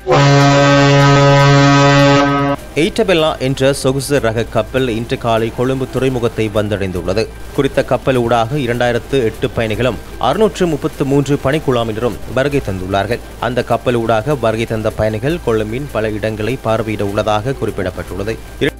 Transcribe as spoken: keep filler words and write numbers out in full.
எய்டபெல்லா என்ற சொகுசு ரக கப்பல் இன்று காலை கொழும்பு துறைமுகத்தை வந்தடைந்துள்ளது. குறித்த கப்பல் ஊடாக இரண்டாயிரத்து எட்டு பயணிகளும் அறுநூற்று முப்பத்து மூன்று பணிக்குழாமினரும் வருகை தந்துள்ளார்கள். அந்த கப்பல் ஊடாக வருகை தந்த பயணிகள் கொழும்பின் பல இடங்களை பார்வையிட உள்ளதாக குறிப்பிடப்பட்டுள்ளது.